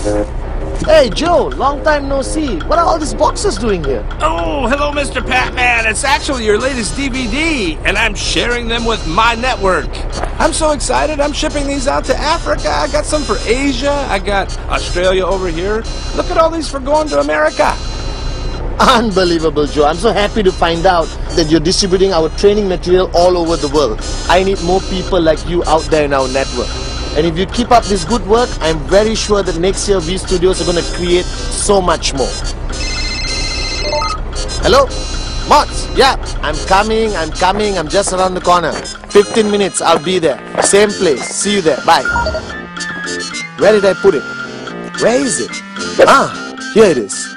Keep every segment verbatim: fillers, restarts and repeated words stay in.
Hey Joe, long time no see. What are all these boxes doing here? Oh, hello, Mister Patman. It's actually your latest D V D, and I'm sharing them with my network. I'm so excited. I'm shipping these out to Africa. I got some for Asia. I got Australia over here. Look at all these for going to America. Unbelievable, Joe. I'm so happy to find out that you're distributing our training material all over the world. I need more people like you out there in our network. And if you keep up this good work, I'm very sure that next year V Studios are going to create so much more. Hello? Mods? Yeah, I'm coming, I'm coming, I'm just around the corner. fifteen minutes, I'll be there. Same place. See you there. Bye. Where did I put it? Where is it? Ah, here it is.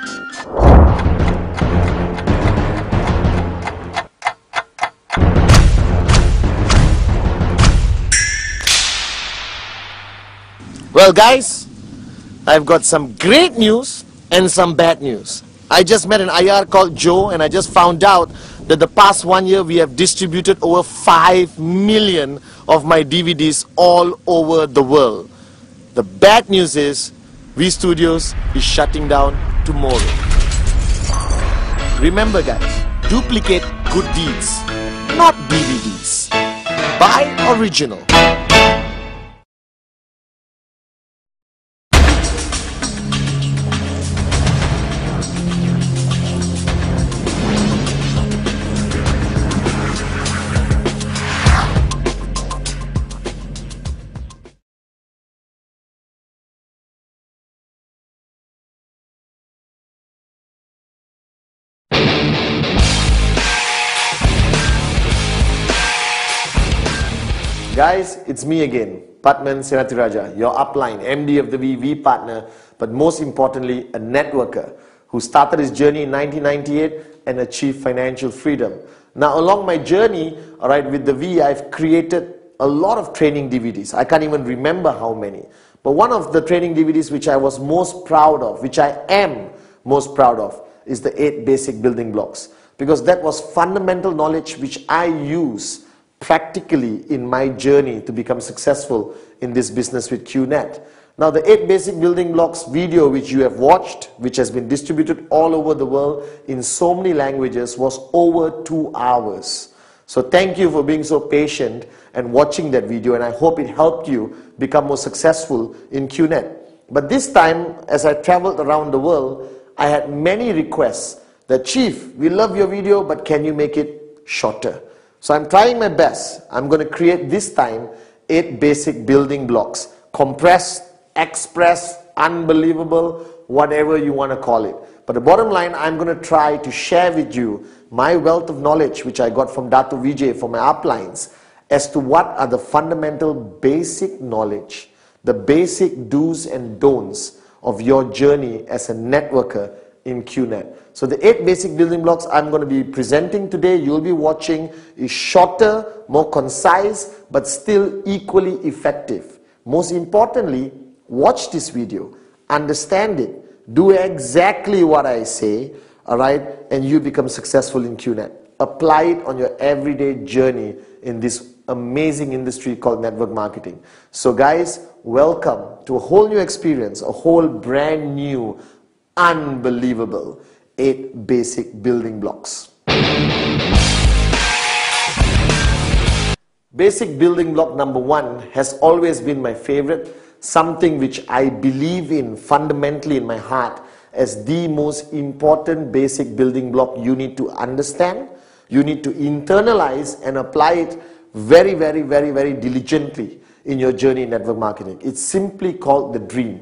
Well guys, I've got some great news and some bad news. I just met an I R called Joe, and I just found out that the past one year we have distributed over five million of my D V Ds all over the world. The bad news is V Studios is shutting down tomorrow. Remember guys, duplicate good deeds, not D V Ds. Buy original. Guys, it's me again, Patman Senathirajah, your upline, M D of the V V partner, but most importantly, a networker who started his journey in nineteen ninety-eight and achieved financial freedom. Now, along my journey, all right, with the V, I've created a lot of training D V Ds. I can't even remember how many. But one of the training D V Ds which I was most proud of, which I am most proud of, is the eight basic building blocks. Because that was fundamental knowledge which I use practically in my journey to become successful in this business with Q net. Now the eight basic building blocks video which you have watched, which has been distributed all over the world in so many languages, was over two hours. So thank you for being so patient and watching that video, and I hope it helped you become more successful in Q net. But this time, as I traveled around the world, I had many requests that, Chief, we love your video, but can you make it shorter? So I'm trying my best. I'm going to create this time eight basic building blocks. Compressed, express, unbelievable, whatever you want to call it. But the bottom line, I'm going to try to share with you my wealth of knowledge which I got from Dato Vijay for my uplines as to what are the fundamental basic knowledge, the basic do's and don'ts of your journey as a networker in Q net. So the eight basic building blocks I'm going to be presenting today, you'll be watching, is shorter, more concise, but still equally effective. Most importantly, watch this video, understand it, do exactly what I say, alright, and you become successful in Q net. Apply it on your everyday journey in this amazing industry called network marketing. So guys, welcome to a whole new experience, a whole brand new, unbelievable eight basic building blocks. Basic building block number one has always been my favorite, something which I believe in fundamentally in my heart as the most important basic building block you need to understand, you need to internalize and apply it very, very, very, very diligently in your journey in network marketing. It's simply called the dream.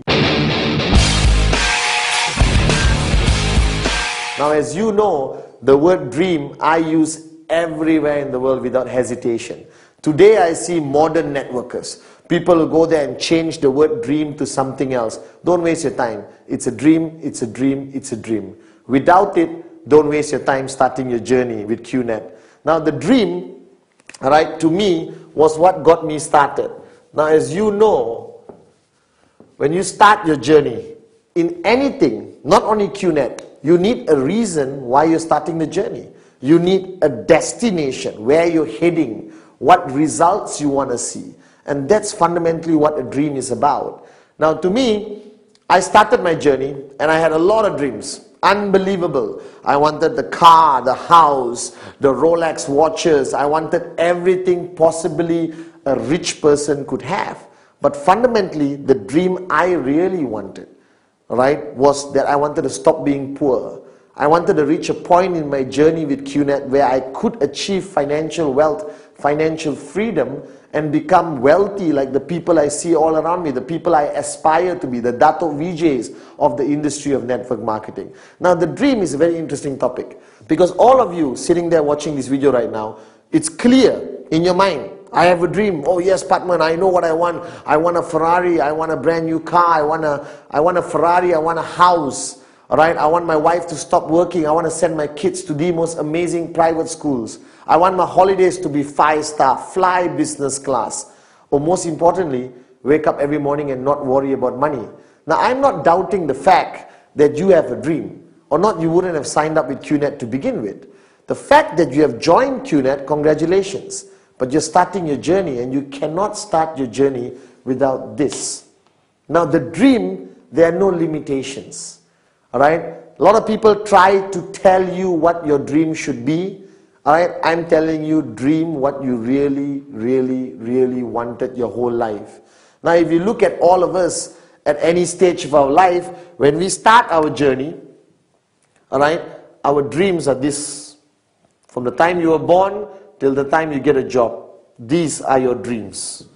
Now, as you know, the word dream I use everywhere in the world without hesitation. Today I see modern networkers. People will go there and change the word dream to something else. Don't waste your time. It's a dream, it's a dream, it's a dream. Without it, don't waste your time starting your journey with Q net. Now the dream, alright, to me, was what got me started. Now as you know, when you start your journey in anything, not only Q net, you need a reason why you're starting the journey. You need a destination, where you're heading, what results you want to see. And that's fundamentally what a dream is about. Now to me, I started my journey and I had a lot of dreams. Unbelievable. I wanted the car, the house, the Rolex watches. I wanted everything possibly a rich person could have. But fundamentally, the dream I really wanted, right, was that I wanted to stop being poor. I wanted to reach a point in my journey with Q net where I could achieve financial wealth, financial freedom, and become wealthy like the people I see all around me, the people I aspire to be, the Dato' Vijay's of the industry of network marketing. Now, the dream is a very interesting topic because all of you sitting there watching this video right now, it's clear in your mind. I have a dream. Oh yes, Patman, I know what I want. I want a Ferrari. I want a brand new car. I want a, I want a Ferrari. I want a house. All right. I want my wife to stop working. I want to send my kids to the most amazing private schools. I want my holidays to be five star, fly business class. Or most importantly, wake up every morning and not worry about money. Now, I'm not doubting the fact that you have a dream. Or not, you wouldn't have signed up with Q net to begin with. The fact that you have joined Q net, congratulations. But you're starting your journey and you cannot start your journey without this. Now, the dream, there are no limitations. All right? A lot of people try to tell you what your dream should be. All right? I'm telling you, dream what you really, really, really wanted your whole life. Now, if you look at all of us at any stage of our life, when we start our journey, all right, our dreams are this. From the time you were born till the time you get a job, these are your dreams.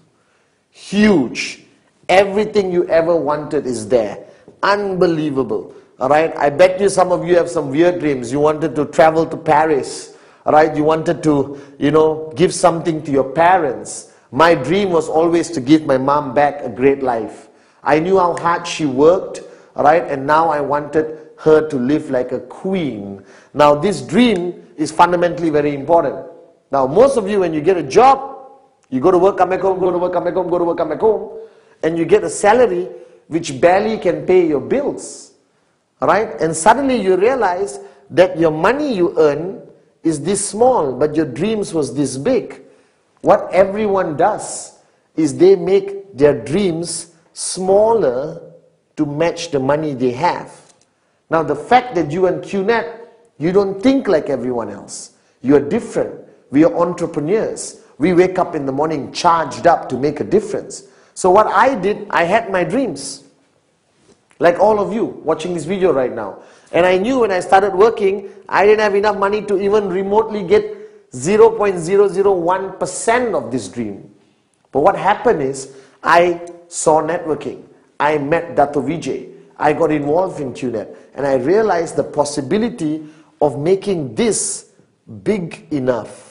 Huge. Everything you ever wanted is there. Unbelievable. All right. I bet you some of you have some weird dreams. You wanted to travel to Paris. All right. You wanted to, you know, give something to your parents. My dream was always to give my mom back a great life. I knew how hard she worked. All right. And now I wanted her to live like a queen. Now this dream is fundamentally very important. Now, most of you, when you get a job, you go to work, come back home, go to work, come back home, go to work, come back home, and you get a salary which barely can pay your bills. Right? And suddenly you realize that your money you earn is this small, but your dreams was this big. What everyone does is they make their dreams smaller to match the money they have. Now, the fact that you and Q net, you don't think like everyone else. You are different. We are entrepreneurs. We wake up in the morning charged up to make a difference. So what I did, I had my dreams. Like all of you watching this video right now. And I knew when I started working, I didn't have enough money to even remotely get zero point zero zero one percent of this dream. But what happened is, I saw networking. I met Dato' Vijay. I got involved in Q net. And I realized the possibility of making this big enough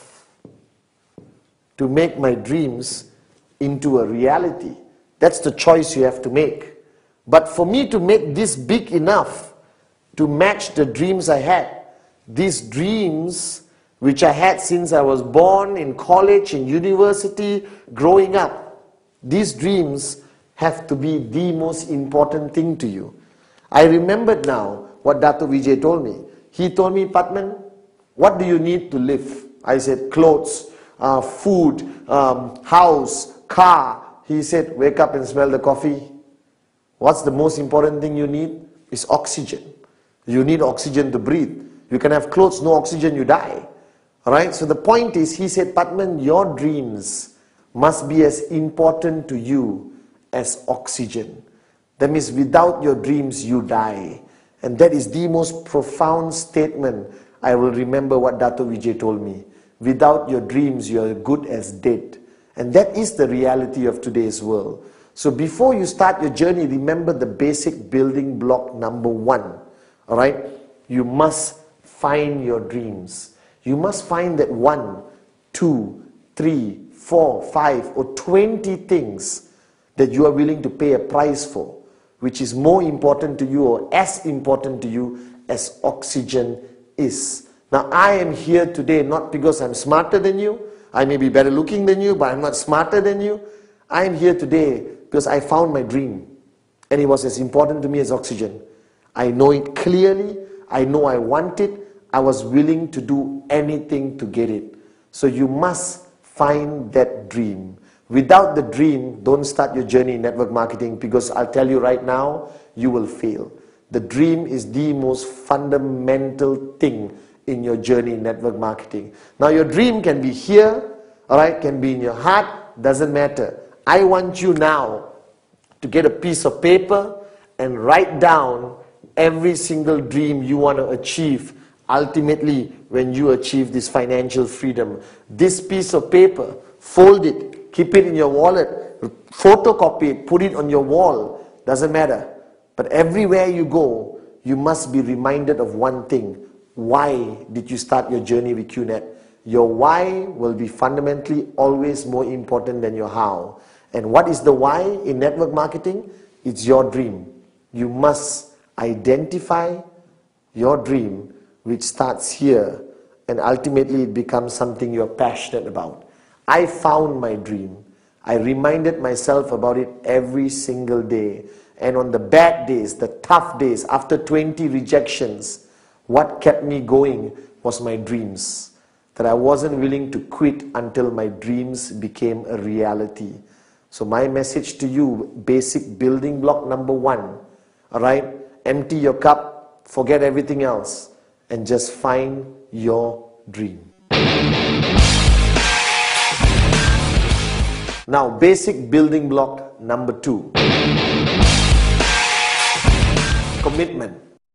to make my dreams into a reality. That's the choice you have to make. But for me to make this big enough to match the dreams I had, these dreams which I had since I was born, in college, in university, growing up, these dreams have to be the most important thing to you. I remembered now what Dato' Vijay told me. He told me, Patman, what do you need to live? I said, clothes. Uh, food, um, house, car. He said, wake up and smell the coffee. What's the most important thing you need? Is oxygen. You need oxygen to breathe. You can have clothes, no oxygen, you die. Alright, so the point is, he said, Patman, your dreams must be as important to you as oxygen. That means without your dreams, you die. And that is the most profound statement. I will remember what Dato' Vijay told me. Without your dreams, you are good as dead. And that is the reality of today's world. So before you start your journey, remember the basic building block number one. All right? You must find your dreams. You must find that one, two, three, four, five, or twenty things that you are willing to pay a price for, which is more important to you or as important to you as oxygen is. Now, I am here today not because I'm smarter than you. I may be better looking than you, but I'm not smarter than you. I am here today because I found my dream. And it was as important to me as oxygen. I know it clearly. I know I want it. I was willing to do anything to get it. So you must find that dream. Without the dream, don't start your journey in network marketing, because I'll tell you right now, you will fail. The dream is the most fundamental thing in your journey in network marketing. Now your dream can be here, all right, can be in your heart, doesn't matter. I want you now to get a piece of paper and write down every single dream you want to achieve ultimately when you achieve this financial freedom. This piece of paper, fold it, keep it in your wallet, photocopy it, put it on your wall, doesn't matter. But everywhere you go, you must be reminded of one thing. Why did you start your journey with Q net? Your why will be fundamentally always more important than your how. And what is the why in network marketing? It's your dream. You must identify your dream, which starts here, and ultimately it becomes something you're passionate about. I found my dream. I reminded myself about it every single day. And on the bad days, the tough days, after twenty rejections, what kept me going was my dreams. That I wasn't willing to quit until my dreams became a reality. So my message to you, basic building block number one, all right? Empty your cup, forget everything else, and just find your dream. Now, basic building block number two. Commitment.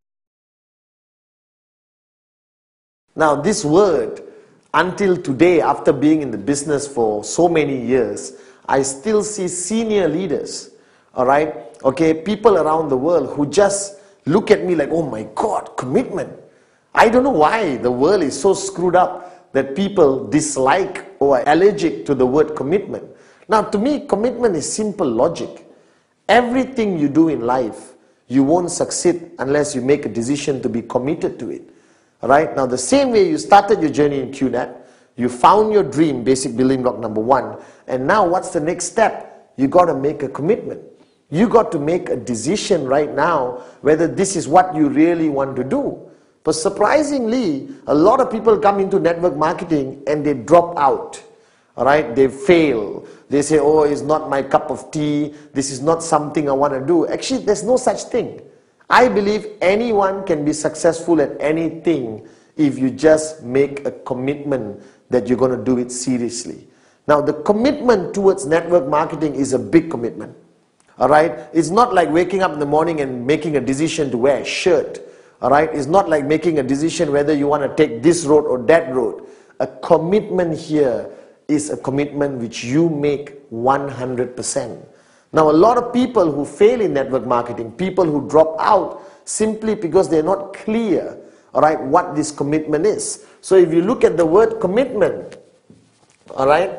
Now, this word, until today, after being in the business for so many years, I still see senior leaders, all right, okay, people around the world who just look at me like, oh my God, commitment. I don't know why the world is so screwed up that people dislike or are allergic to the word commitment. Now, to me, commitment is simple logic. Everything you do in life, you won't succeed unless you make a decision to be committed to it. All right? Now, the same way you started your journey in Q net, you found your dream, basic building block number one, and now what's the next step? You got to make a commitment. You got to make a decision right now whether this is what you really want to do. But surprisingly, a lot of people come into network marketing and they drop out. All right? They fail. They say, oh, it's not my cup of tea. This is not something I want to do. Actually, there's no such thing. I believe anyone can be successful at anything if you just make a commitment that you're going to do it seriously. Now, the commitment towards network marketing is a big commitment. All right? It's not like waking up in the morning and making a decision to wear a shirt. All right? It's not like making a decision whether you want to take this road or that road. A commitment here is a commitment which you make one hundred percent. Now, a lot of people who fail in network marketing, people who drop out simply because they're not clear, all right, what this commitment is. So if you look at the word commitment, all right,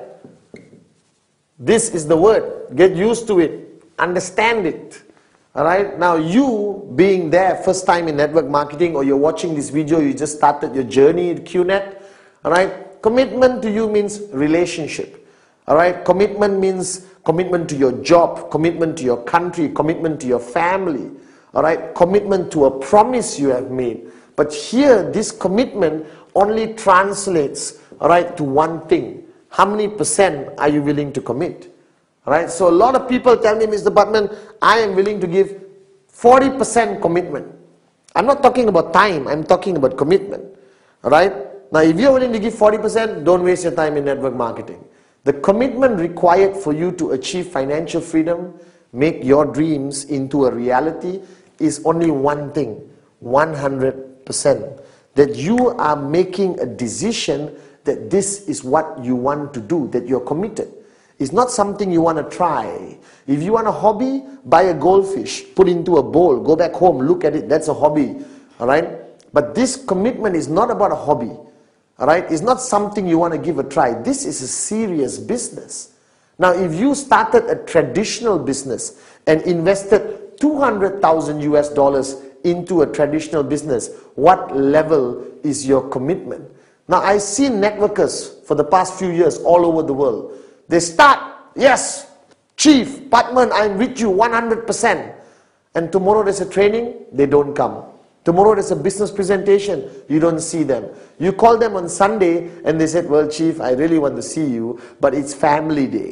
this is the word. Get used to it. Understand it. All right. Now, you being there first time in network marketing, or you're watching this video, you just started your journey in Q net, all right, commitment to you means relationship. All right. Commitment means commitment to your job, commitment to your country, commitment to your family. All right. Commitment to a promise you have made. But here, this commitment only translates, all right, to one thing. How many percent are you willing to commit? All right. So a lot of people tell me, Mister Butman, I am willing to give forty percent commitment. I'm not talking about time. I'm talking about commitment. All right. Now, if you're willing to give forty percent, don't waste your time in network marketing. The commitment required for you to achieve financial freedom, make your dreams into a reality, is only one thing, one hundred percent. That you are making a decision that this is what you want to do, that you're committed. It's not something you want to try. If you want a hobby, buy a goldfish, put into a bowl, go back home, look at it, that's a hobby. All right? But this commitment is not about a hobby. All right? It's not something you want to give a try. This is a serious business. Now, if you started a traditional business and invested two hundred thousand U S dollars into a traditional business, what level is your commitment? Now, I've seen networkers for the past few years all over the world. They start, yes, Chief, Butman, I'm with you one hundred percent. And tomorrow there's a training, they don't come. Tomorrow there's a business presentation, you don't see them. You call them on Sunday and they said, well, Chief, I really want to see you, but it's family day.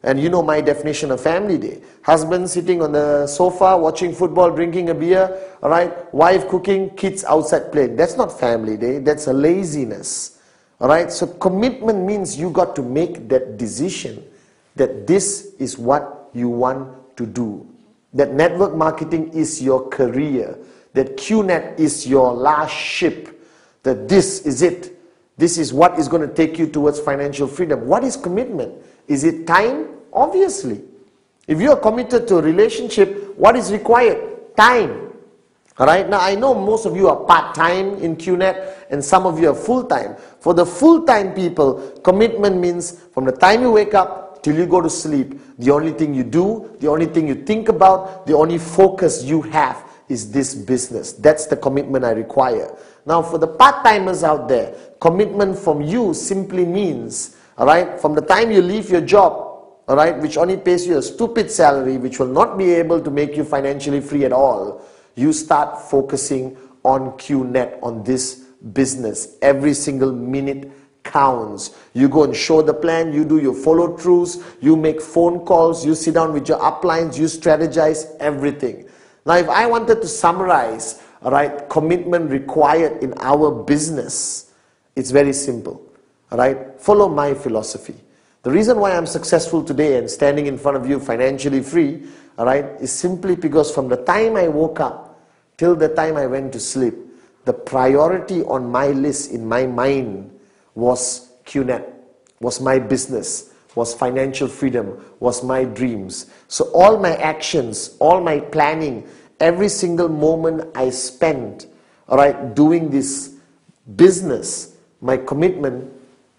And you know my definition of family day. Husband sitting on the sofa, watching football, drinking a beer, all right? Wife cooking, kids outside playing. That's not family day, that's a laziness. All right? So commitment means you got to make that decision that this is what you want to do. That network marketing is your career. That Q net is your last ship. That this is it. This is what is going to take you towards financial freedom. What is commitment? Is it time? Obviously. If you are committed to a relationship, what is required? Time. Alright, now I know most of you are part-time in Q net and some of you are full-time. For the full-time people, commitment means from the time you wake up till you go to sleep, the only thing you do, the only thing you think about, the only focus you have is this business. That's the commitment I require. Now for the part-timers out there, commitment from you simply means, alright, from the time you leave your job, alright, which only pays you a stupid salary, which will not be able to make you financially free at all, you start focusing on Q net, on this business. Every single minute counts. You go and show the plan, you do your follow-throughs, you make phone calls, you sit down with your uplines, you strategize everything. Now if I wanted to summarize, alright, commitment required in our business, it's very simple. Alright, follow my philosophy. The reason why I'm successful today and standing in front of you financially free, alright, is simply because from the time I woke up till the time I went to sleep, the priority on my list in my mind was Q net, was my business, was financial freedom, was my dreams. So all my actions, all my planning, every single moment I spent, alright, doing this business, my commitment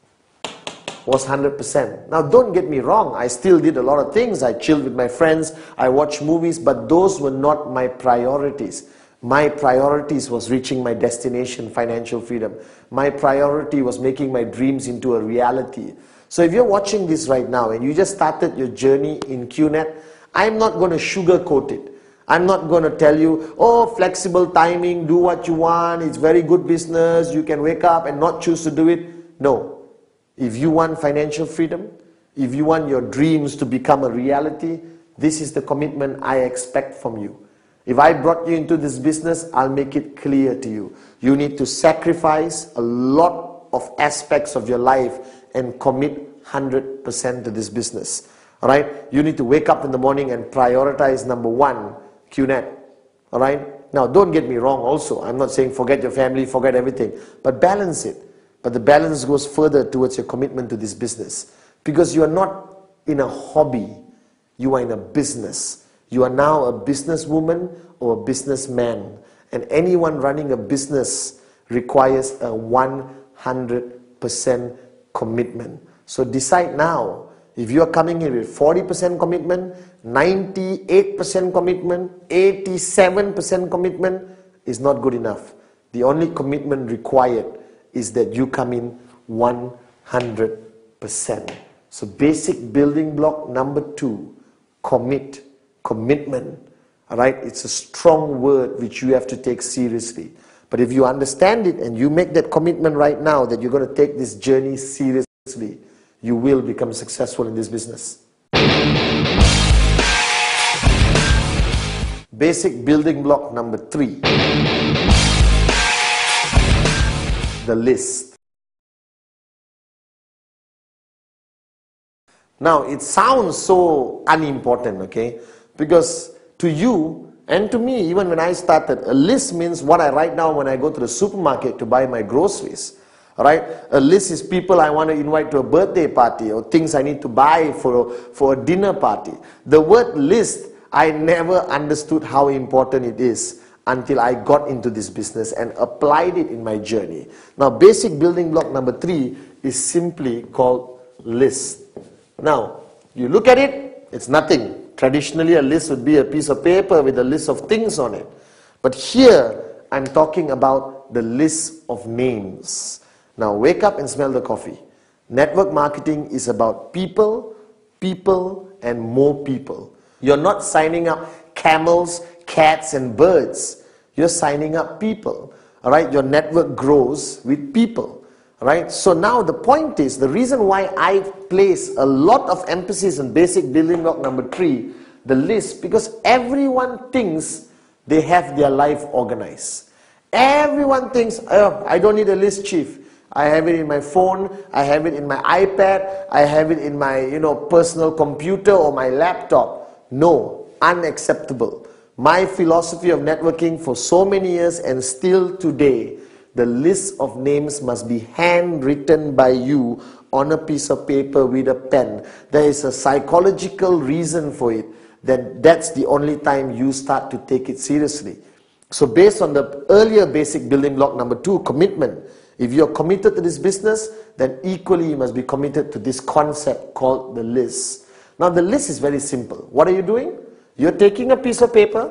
was one hundred percent. Now don't get me wrong, I still did a lot of things. I chilled with my friends, I watched movies, but those were not my priorities. My priorities was reaching my destination, financial freedom. My priority was making my dreams into a reality. So if you're watching this right now and you just started your journey in Q net, I'm not going to sugarcoat it. I'm not going to tell you, oh, flexible timing, do what you want, it's very good business, you can wake up and not choose to do it. No. If you want financial freedom, if you want your dreams to become a reality, this is the commitment I expect from you. If I brought you into this business, I'll make it clear to you. You need to sacrifice a lot of aspects of your life and commit one hundred percent to this business. Alright? You need to wake up in the morning and prioritize number one, Q net. Alright? Now don't get me wrong also. I'm not saying forget your family, forget everything. But balance it. But the balance goes further towards your commitment to this business. Because you are not in a hobby. You are in a business. You are now a businesswoman or a businessman. And anyone running a business requires a one hundred percent commitment. So decide now. If you are coming in with forty percent commitment, ninety-eight percent commitment, eighty-seven percent commitment is not good enough. The only commitment required is that you come in one hundred percent. So basic building block number two, commit. Commitment, all right? It's a strong word which you have to take seriously. But if you understand it and you make that commitment right now that you're going to take this journey seriously, you will become successful in this business. Basic building block number three, the list. Now, it sounds so unimportant, okay? Because to you and to me, even when I started, a list means what I write down when I go to the supermarket to buy my groceries. Alright? A list is people I want to invite to a birthday party or things I need to buy for a, for a dinner party. The word list, I never understood how important it is until I got into this business and applied it in my journey. Now, basic building block number three is simply called list. Now, you look at it, it's nothing. Traditionally, a list would be a piece of paper with a list of things on it. But here, I'm talking about the list of names. Now, wake up and smell the coffee. Network marketing is about people, people, and more people. You're not signing up camels, cats, and birds. You're signing up people. All right? Your network grows with people. Right? So now the point is, the reason why I place a lot of emphasis on basic building block number three, the list, because everyone thinks they have their life organized. Everyone thinks, oh, I don't need a list, chief. I have it in my phone, I have it in my iPad, I have it in my, you know, personal computer or my laptop. No, unacceptable. My philosophy of networking for so many years and still today, the list of names must be handwritten by you on a piece of paper with a pen. There is a psychological reason for it, that that's the only time you start to take it seriously. So based on the earlier basic building block number two, commitment, if you're committed to this business, then equally you must be committed to this concept called the list. Now the list is very simple. What are you doing? You're taking a piece of paper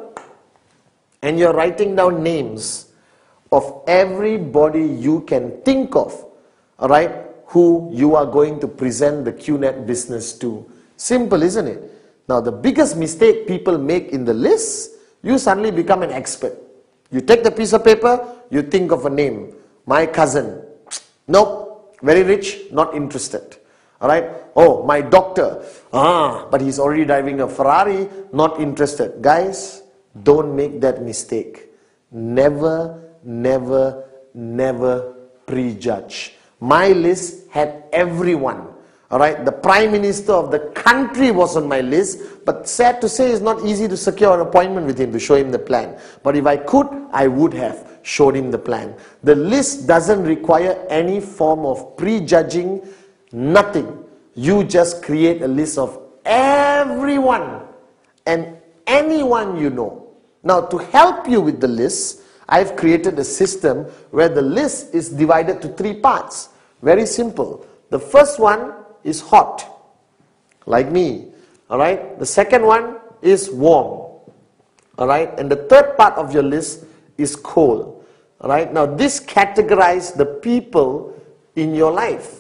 and you're writing down names of everybody you can think of, all right, who you are going to present the Q net business to. Simple, isn't it? Now the biggest mistake people make in the list, you suddenly become an expert. You take the piece of paper, you think of a name. My cousin, nope, very rich, not interested. All right. Oh, my doctor, ah, but he's already driving a Ferrari, not interested. Guys, don't make that mistake. Never, never, never prejudge. My list had everyone. All right. The Prime Minister of the country was on my list, but sad to say, it's not easy to secure an appointment with him to show him the plan. But if I could, I would have showed him the plan. The list doesn't require any form of prejudging, nothing. You just create a list of everyone and anyone you know. Now to help you with the list, I've created a system where the list is divided to three parts. Very simple. The first one is hot, like me. Alright. The second one is warm. Alright. And the third part of your list is cold. Alright. Now this categorizes the people in your life,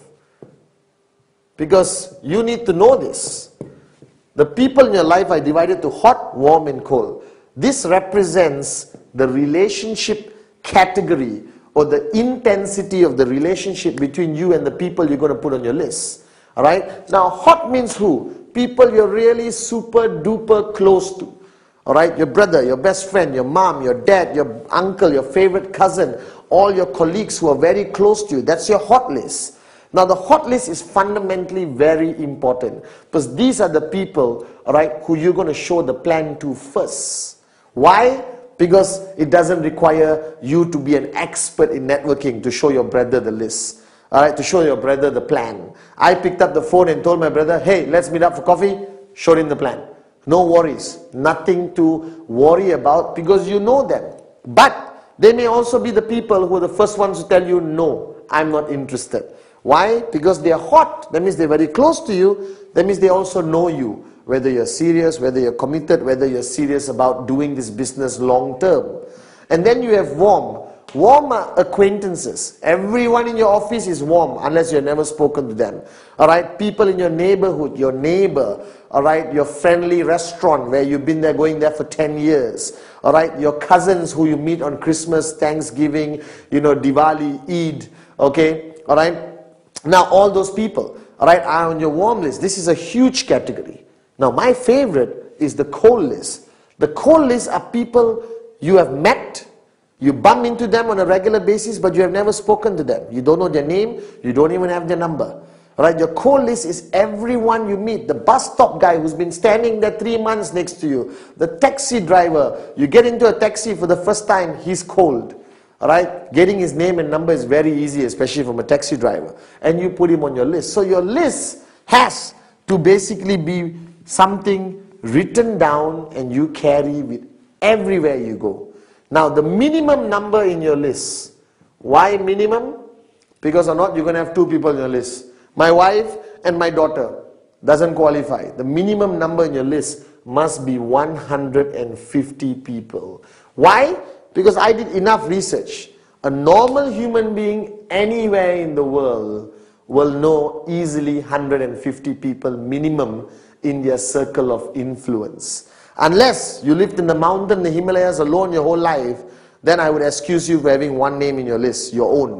because you need to know this. The people in your life are divided to hot, warm and cold. This represents the relationship category or the intensity of the relationship between you and the people you're going to put on your list. Alright. Now hot means who? People you're really super duper close to. Alright, your brother, your best friend, your mom, your dad, your uncle, your favorite cousin, all your colleagues who are very close to you. That's your hot list. Now the hot list is fundamentally very important, because these are the people, alright, who you're going to show the plan to first. Why? Because it doesn't require you to be an expert in networking to show your brother the list. Alright, to show your brother the plan. I picked up the phone and told my brother, hey, let's meet up for coffee. Showed him the plan. No worries, nothing to worry about, because you know them. But they may also be the people who are the first ones to tell you, no, I'm not interested. Why? Because they are hot. That means they're very close to you. That means they also know you, whether you're serious, whether you're committed, whether you're serious about doing this business long term. And then you have warm. Warm are acquaintances. Everyone in your office is warm unless you've never spoken to them. Alright, people in your neighborhood, your neighbor, alright, your friendly restaurant where you've been there, going there for ten years. Alright, your cousins who you meet on Christmas, Thanksgiving, you know, Diwali, Eid. Okay, alright. Now all those people, alright, are on your warm list. This is a huge category. Now my favorite is the cold list. The cold list are people you have met. You bump into them on a regular basis, but you have never spoken to them. You don't know their name, you don't even have their number. Alright, your cold list is everyone you meet. The bus stop guy who's been standing there three months next to you. The taxi driver, you get into a taxi for the first time, he's cold. Alright, getting his name and number is very easy, especially from a taxi driver. And you put him on your list. So your list has to basically be something written down and you carry with everywhere you go. Now the minimum number in your list. Why minimum? Because or not, you're going to have two people in your list. My wife and my daughter. Doesn't qualify. The minimum number in your list must be one hundred fifty people. Why? Because I did enough research. A normal human being anywhere in the world will know easily one hundred fifty people minimum in their circle of influence. Unless you lived in the mountain, the Himalayas alone your whole life, then I would excuse you for having one name in your list, your own.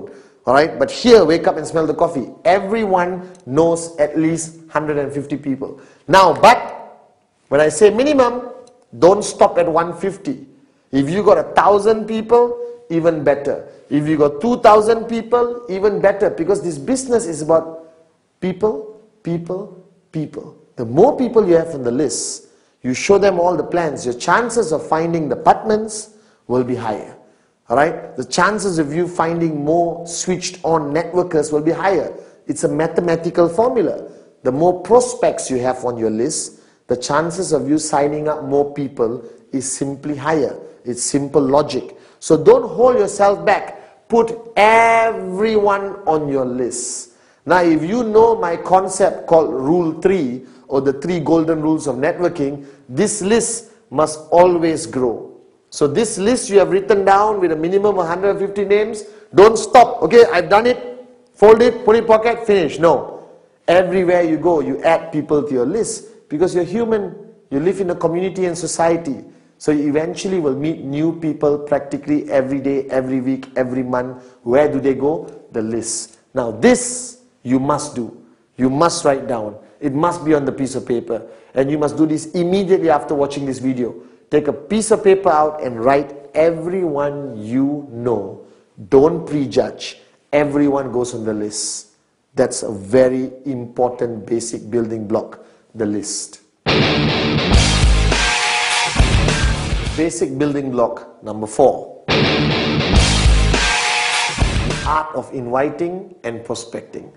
Alright, but here, wake up and smell the coffee. Everyone knows at least one hundred fifty people. Now, but when I say minimum, don't stop at one hundred fifty. If you got a thousand people, even better. If you got two thousand people, even better. Because this business is about people, people, people. The more people you have on the list, you show them all the plans, your chances of finding the Patmans will be higher. Alright? The chances of you finding more switched on networkers will be higher. It's a mathematical formula. The more prospects you have on your list, the chances of you signing up more people is simply higher. It's simple logic. So don't hold yourself back. Put everyone on your list. Now, if you know my concept called Rule three, or the three golden rules of networking, this list must always grow. So this list you have written down with a minimum of one hundred fifty names, don't stop. Okay, I've done it, fold it, put it in pocket, finish. No. Everywhere you go, you add people to your list because you're human. You live in a community and society. So you eventually will meet new people practically every day, every week, every month. Where do they go? The list. Now this you must do. You must write down. It must be on the piece of paper. And you must do this immediately after watching this video. Take a piece of paper out and write everyone you know. Don't prejudge. Everyone goes on the list. That's a very important basic building block, the list. Basic building block number four. The art of inviting and prospecting.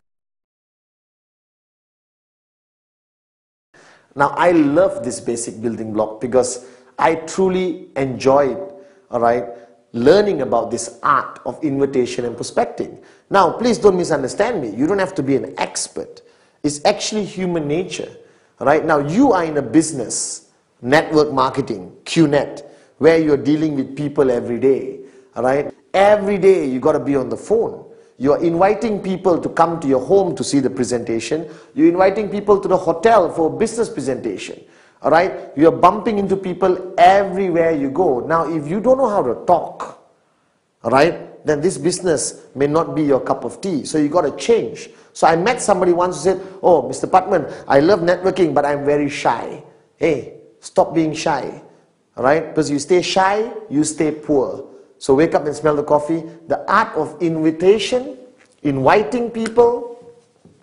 Now, I love this basic building block because I truly enjoyed, all right, learning about this art of invitation and prospecting. Now, please don't misunderstand me. You don't have to be an expert. It's actually human nature, all right? Now, you are in a business, network marketing, Q net, where you're dealing with people every day, all right? Every day you got to be on the phone. You're inviting people to come to your home to see the presentation. You're inviting people to the hotel for a business presentation. All right? You're bumping into people everywhere you go. Now, if you don't know how to talk, all right, then this business may not be your cup of tea. So you got to change. So I met somebody once who said, oh, Mister Patman, I love networking, but I'm very shy. Hey, stop being shy. All right? Because you stay shy, you stay poor. So wake up and smell the coffee. The art of invitation, inviting people,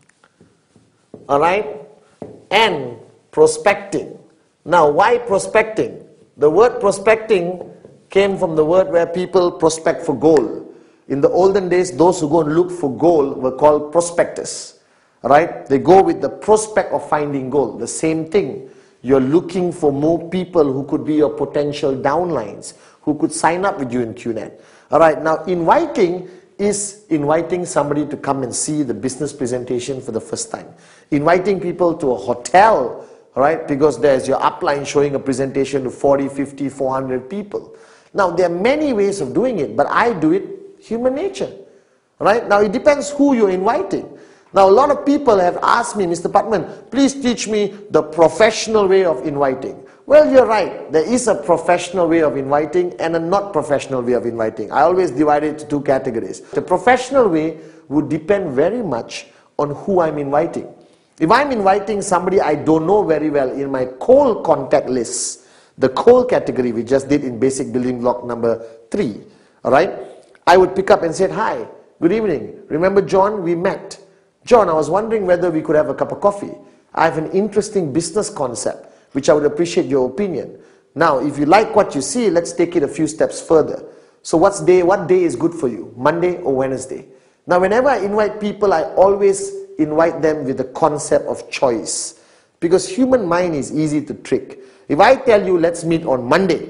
all right, and prospecting. Now, why prospecting? The word prospecting came from the word where people prospect for gold. In the olden days, those who go and look for gold were called prospectors. All right? They go with the prospect of finding gold. The same thing. You're looking for more people who could be your potential downlines, who could sign up with you in Q net. All right, now inviting is inviting somebody to come and see the business presentation for the first time. Inviting people to a hotel, all right, because there's your upline showing a presentation to forty, fifty, four hundred people. Now, there are many ways of doing it, but I do it human nature. All right, now it depends who you're inviting. Now, a lot of people have asked me, Mister Patman, please teach me the professional way of inviting. Well, you're right. There is a professional way of inviting and a not professional way of inviting. I always divide it into two categories. The professional way would depend very much on who I'm inviting. If I'm inviting somebody I don't know very well in my cold contact list, the cold category we just did in basic building block number three, all right, I would pick up and say, hi, good evening. Remember John, we met. John, I was wondering whether we could have a cup of coffee. I have an interesting business concept, which I would appreciate your opinion. Now, if you like what you see, let's take it a few steps further. So what's day, what day is good for you? Monday or Wednesday? Now, whenever I invite people, I always invite them with the concept of choice. Because human mind is easy to trick. If I tell you, let's meet on Monday,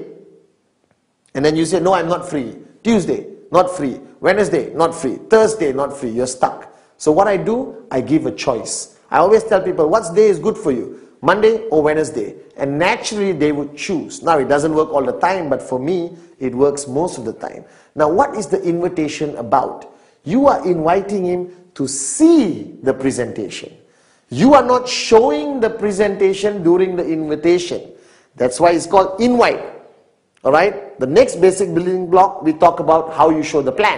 and then you say, no, I'm not free. Tuesday, not free. Wednesday, not free. Thursday, not free. You're stuck. So what I do, I give a choice. I always tell people, what day is good for you? Monday or Wednesday? And naturally, they would choose. Now, it doesn't work all the time, but for me, it works most of the time. Now, what is the invitation about? You are inviting him to see the presentation. You are not showing the presentation during the invitation. That's why it's called invite. All right? The next basic building block, we talk about how you show the plan.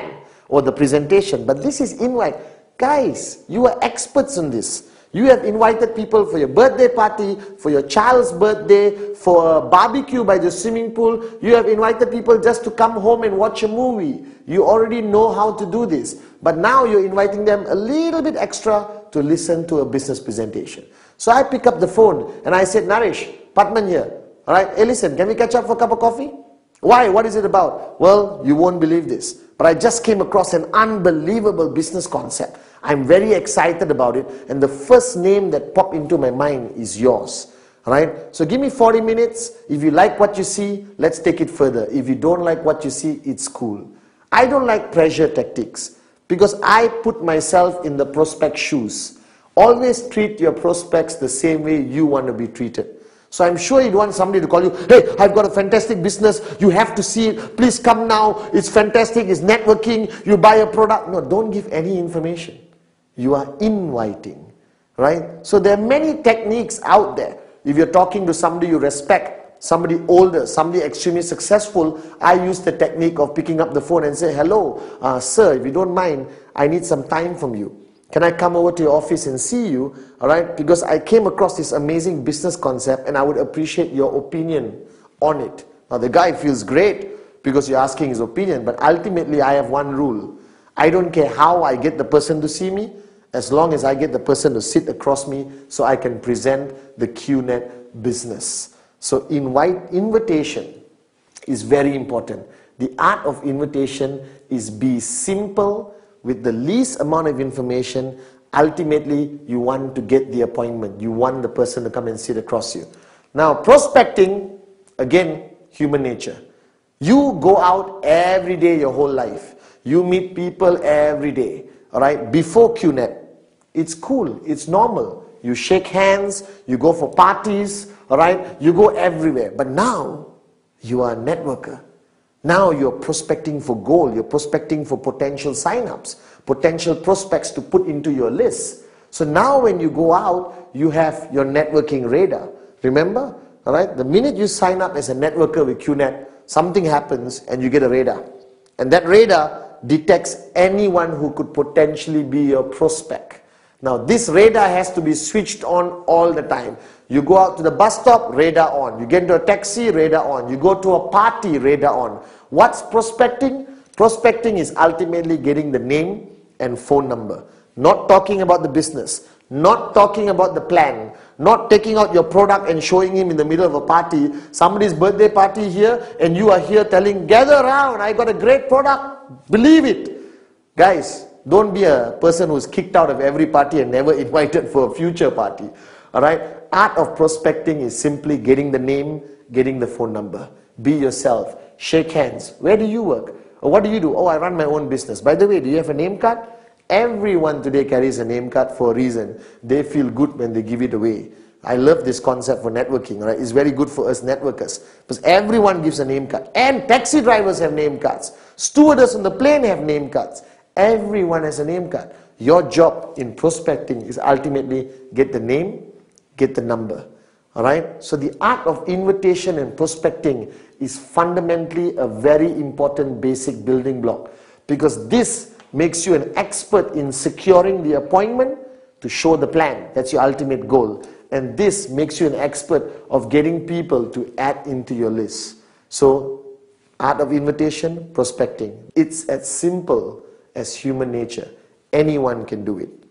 or the presentation, but this is invite. Guys, you are experts in this. You have invited people for your birthday party, for your child's birthday, for a barbecue by the swimming pool. You have invited people just to come home and watch a movie. You already know how to do this. But now you're inviting them a little bit extra to listen to a business presentation. So I pick up the phone and I said, Naresh, Patman here. All right, hey listen, can we catch up for a cup of coffee? Why? What is it about? Well, you won't believe this, but I just came across an unbelievable business concept. I'm very excited about it, and the first name that popped into my mind is yours. Alright, so give me forty minutes. If you like what you see, let's take it further. If you don't like what you see, it's cool. I don't like pressure tactics because I put myself in the prospect's shoes. Always treat your prospects the same way you want to be treated. So I'm sure you'd want somebody to call you, hey, I've got a fantastic business, you have to see it, please come now, it's fantastic, it's networking, you buy a product. No, don't give any information. You are inviting, right? So there are many techniques out there. If you're talking to somebody you respect, somebody older, somebody extremely successful, I use the technique of picking up the phone and say, hello, uh, sir, if you don't mind, I need some time from you. Can I come over to your office and see you? All right, because I came across this amazing business concept and I would appreciate your opinion on it. Now the guy feels great because you're asking his opinion, but ultimately I have one rule. I don't care how I get the person to see me, as long as I get the person to sit across me so I can present the Q net business. So invite, invitation is very important. The art of invitation is be simple, with the least amount of information. Ultimately, you want to get the appointment. You want the person to come and sit across you. Now, prospecting, again, human nature. You go out every day your whole life. You meet people every day. All right, before Q net, it's cool, it's normal. You shake hands, you go for parties, all right, you go everywhere. But now, you are a networker. Now you're prospecting for gold, you're prospecting for potential sign-ups, potential prospects to put into your list. So now when you go out, you have your networking radar. Remember? All right? The minute you sign up as a networker with Q net, something happens and you get a radar. And that radar detects anyone who could potentially be your prospect. Now this radar has to be switched on all the time. You go out to the bus stop, radar on. You get into a taxi, radar on. You go to a party, radar on. What's prospecting? Prospecting is ultimately getting the name and phone number. Not talking about the business. Not talking about the plan. Not taking out your product and showing him in the middle of a party. Somebody's birthday party here and you are here telling, gather around, I got a great product. Believe it. Guys, don't be a person who's kicked out of every party and never invited for a future party. Alright? Art of prospecting is simply getting the name, getting the phone number. Be yourself. Shake hands. Where do you work? Or what do you do? Oh, I run my own business. By the way, do you have a name card? Everyone today carries a name card for a reason. They feel good when they give it away. I love this concept for networking. Right? It's very good for us networkers. Because everyone gives a name card. And taxi drivers have name cards. Stewardess on the plane have name cards. Everyone has a name card. Your job in prospecting is ultimately get the name, get the number. Alright? So the art of invitation and prospecting is fundamentally a very important basic building block. Because this makes you an expert in securing the appointment to show the plan. That's your ultimate goal. And this makes you an expert of getting people to add into your list. So, art of invitation, prospecting. It's as simple as human nature. Anyone can do it.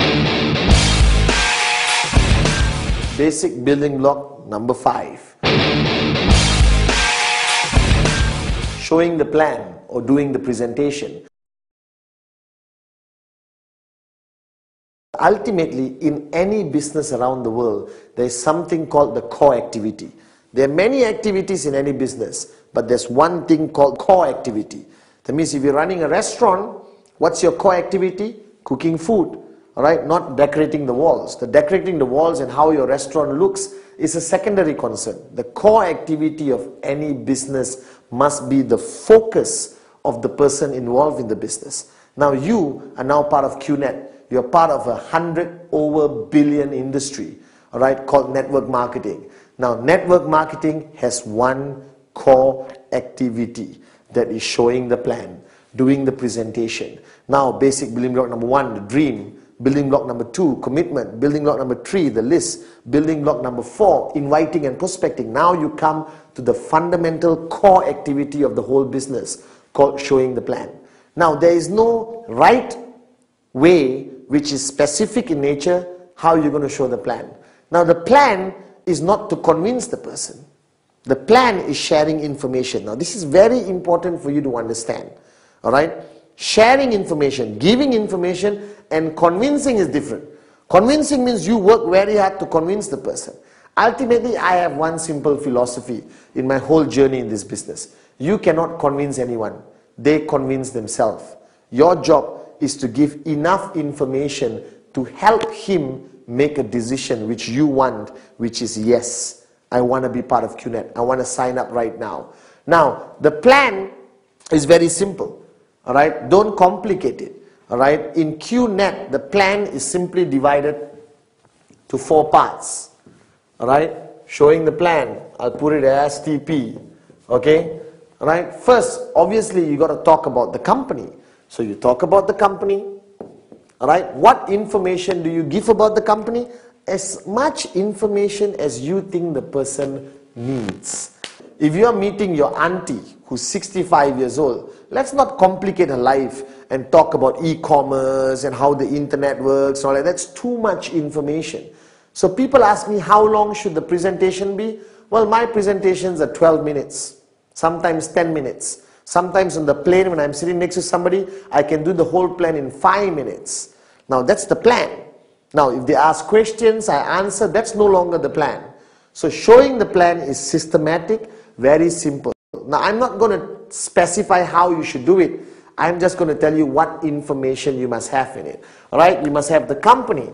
Basic building block number five. Showing the plan or doing the presentation. Ultimately, in any business around the world, there is something called the core activity. There are many activities in any business, but there's one thing called core activity. That means if you're running a restaurant, what's your core activity? Cooking food, all right? Not decorating the walls. The decorating the walls and how your restaurant looks is a secondary concern. The core activity of any business must be the focus of the person involved in the business. Now you are now part of Q net. You're part of a hundred over billion industry, all right, called network marketing. Now, network marketing has one core activity that is showing the plan. doing the presentation. Now, basic building block number one, the dream. Building block number two, commitment. Building block number three, the list. Building block number four, inviting and prospecting. Now you come to the fundamental core activity of the whole business called showing the plan. Now, there is no right way which is specific in nature how you're going to show the plan. Now, the plan is not to convince the person. The plan is sharing information. Now, this is very important for you to understand. All right? Sharing information, giving information, and convincing is different. Convincing means you work very hard to convince the person. Ultimately, I have one simple philosophy in my whole journey in this business. You cannot convince anyone. They convince themselves. Your job is to give enough information to help him make a decision which you want, which is yes, I want to be part of Q net. I want to sign up right now. Now, the plan is very simple. All right, don't complicate it. All right, in Q net, the plan is simply divided to four parts. All right, showing the plan, I'll put it as T P. Okay, all right. First, obviously, you got to talk about the company. So you talk about the company. All right, what information do you give about the company? As much information as you think the person needs. If you are meeting your auntie who's sixty-five years old, let's not complicate her life and talk about e-commerce and how the internet works and all that. That's too much information. So people ask me, how long should the presentation be? Well, my presentations are twelve minutes, sometimes ten minutes. Sometimes on the plane when I'm sitting next to somebody, I can do the whole plan in five minutes. Now that's the plan. Now if they ask questions, I answer, that's no longer the plan. So showing the plan is systematic, very simple. Now I'm not going to specify how you should do it. I'm just going to tell you what information you must have in it. Alright, you must have the company.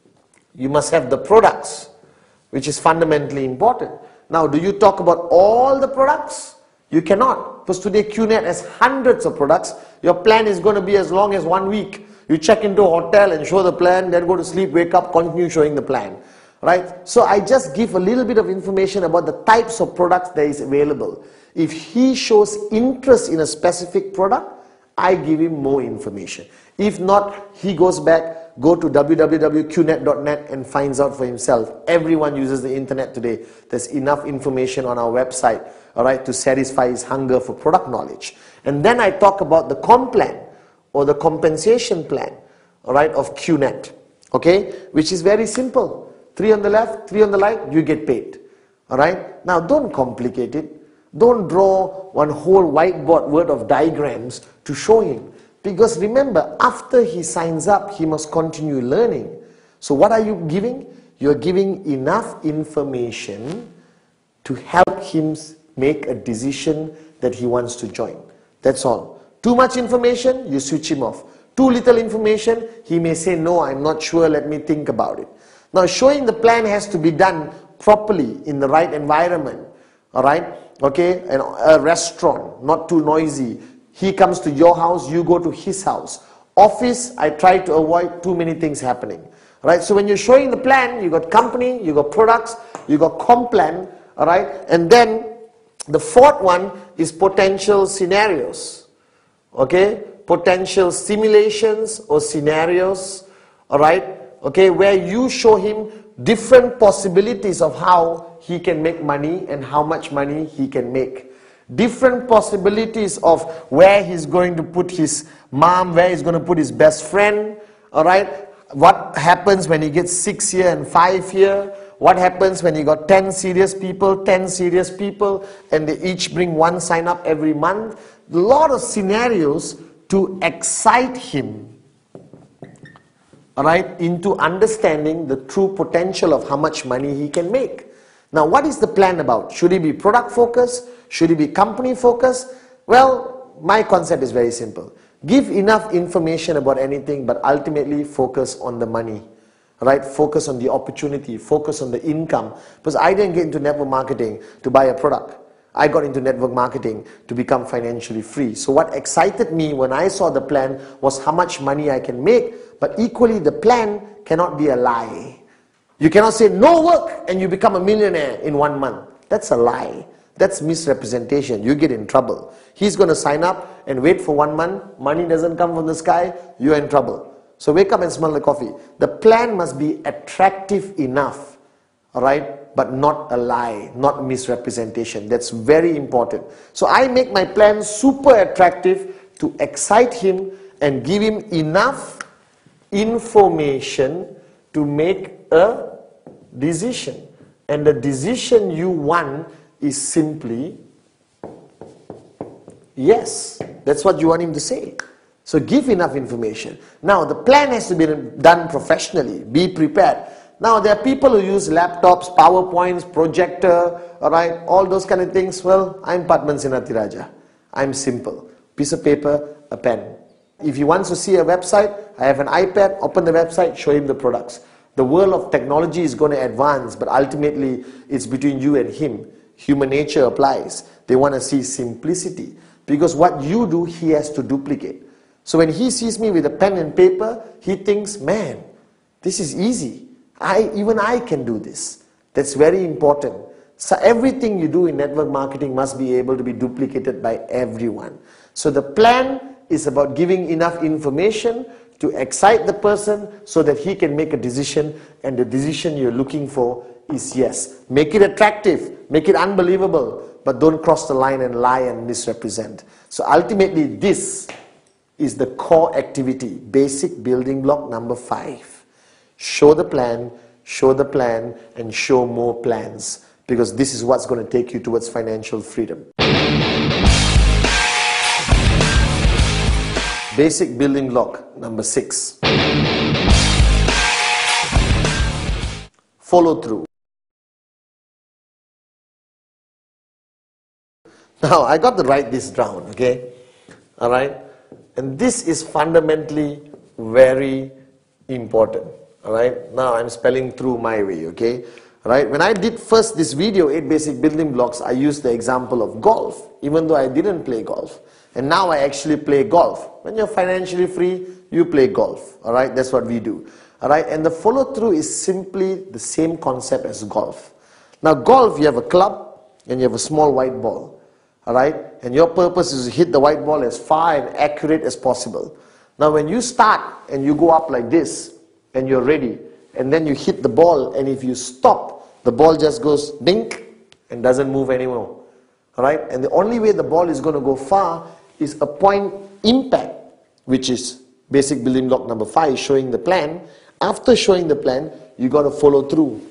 You must have the products, which is fundamentally important. Now, do you talk about all the products? You cannot, because today Q net has hundreds of products. Your plan is going to be as long as one week. You check into a hotel and show the plan, then go to sleep, wake up, continue showing the plan. Right? So I just give a little bit of information about the types of products that is available. If he shows interest in a specific product, I give him more information. If not, he goes back, go to w w w dot q net dot net and finds out for himself. Everyone uses the internet today. There's enough information on our website, all right, to satisfy his hunger for product knowledge. And then I talk about the comp plan or the compensation plan, all right, of Q net, okay, which is very simple. Three on the left, three on the right, you get paid. All right? Now, don't complicate it. Don't draw one whole whiteboard worth of diagrams to show him. Because remember, after he signs up, he must continue learning. So what are you giving? You're giving enough information to help him make a decision that he wants to join. That's all. Too much information, you switch him off. Too little information, he may say, no, I'm not sure, let me think about it. Now, showing the plan has to be done properly in the right environment. All right? Okay? And a restaurant, not too noisy. He comes to your house, you go to his house. Office, I try to avoid too many things happening. All right? So when you're showing the plan, you got company, you got products, you got comp plan. All right? And then the fourth one is potential scenarios. Okay? Potential simulations or scenarios. All right? Okay, where you show him different possibilities of how he can make money and how much money he can make. Different possibilities of where he's going to put his mom, where he's going to put his best friend, all right? What happens when he gets six year and five year? What happens when he got ten serious people, ten serious people, and they each bring one sign up every month? A lot of scenarios to excite him. Alright, into understanding the true potential of how much money he can make. Now, what is the plan about? Should he be product focused? Should he be company focused? Well, my concept is very simple. Give enough information about anything, but ultimately focus on the money. Right? Focus on the opportunity, focus on the income. Because I didn't get into network marketing to buy a product. I got into network marketing to become financially free. So what excited me when I saw the plan was how much money I can make, but equally the plan cannot be a lie. You cannot say no work and you become a millionaire in one month. That's a lie. That's misrepresentation. You get in trouble. He's going to sign up and wait for one month. Money doesn't come from the sky. You're in trouble. So wake up and smell the coffee. The plan must be attractive enough, all right, but not a lie, not misrepresentation. That's very important. So I make my plan super attractive to excite him and give him enough information to make a decision. And the decision you want is simply yes. That's what you want him to say. So give enough information. Now the plan has to be done professionally. Be prepared. Now there are people who use laptops, PowerPoints, projector, alright, all those kind of things. Well, I'm Padman Senathirajah. I'm simple. Piece of paper, a pen. If he wants to see a website, I have an iPad, open the website, show him the products. The world of technology is going to advance, but ultimately it's between you and him. Human nature applies. They want to see simplicity. Because what you do, he has to duplicate. So when he sees me with a pen and paper, he thinks, man, this is easy. I, even I can do this. That's very important. So everything you do in network marketing must be able to be duplicated by everyone. So the plan is about giving enough information to excite the person so that he can make a decision, and the decision you're looking for is yes. Make it attractive, make it unbelievable, but don't cross the line and lie and misrepresent. So ultimately this is the core activity, basic building block number five. Show the plan, show the plan, and show more plans, because this is what's going to take you towards financial freedom. Basic building block number six. Follow through. Now, I got to write this down, okay? All right? And this is fundamentally very important. All right? Now, I'm spelling through my way, okay? All right? When I did first this video, eight basic building blocks, I used the example of golf, even though I didn't play golf. And now I actually play golf. When you're financially free, you play golf. All right? That's what we do. All right? And the follow through is simply the same concept as golf. Now, golf, you have a club and you have a small white ball. All right? And your purpose is to hit the white ball as far and accurate as possible. Now, when you start and you go up like this and you're ready, and then you hit the ball, and if you stop, the ball just goes dink and doesn't move anymore. All right? And the only way the ball is going to go far is a point impact, which is basic building block number five, showing the plan. After showing the plan, you got to follow through.